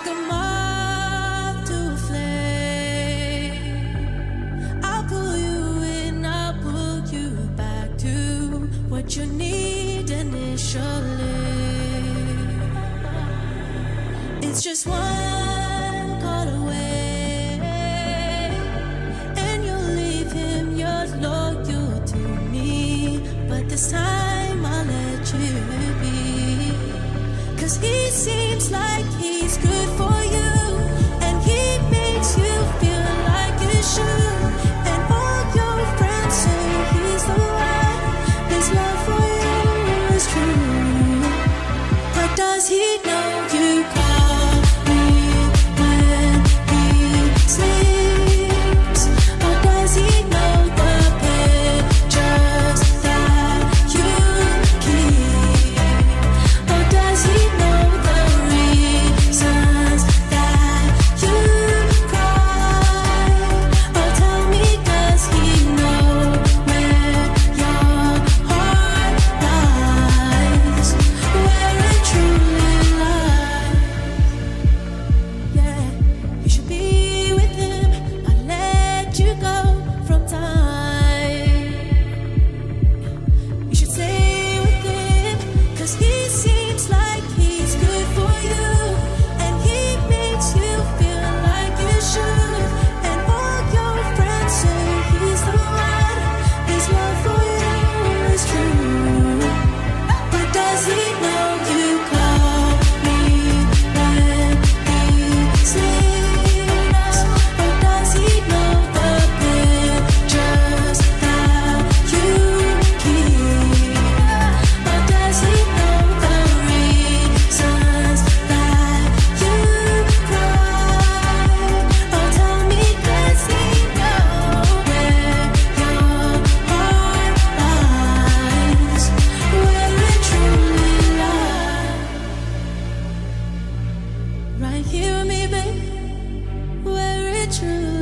like a moth to a flame. I'll pull you in, I'll pull you back to what you need initially. It's just one call away, and you'll leave him, you're loyal to me. But this time I'll let you be, 'cause he seems like he's good for you, and he makes you feel like you should. And all your friends say he's the one, his love for you is true. But does he know you call me when he sleeps? Or does he know the pictures that you keep? Or does he know the reasons that you cry? Or tell me, does he know where your heart lies? Where it truly lies? Yeah, you should be with him. I let you go from time. You should stay with him, 'cause he seems like he's good for you, and he makes you feel like you should. And all your friends say he's the one, his love for you is true. But does he know you call me when he sleeps? Or does he know the pictures that you keep? Or does he know the reasons that you cry? Or tell me, does he know where your heart lies? Where it truly lies? Right here with me, babe, where it truly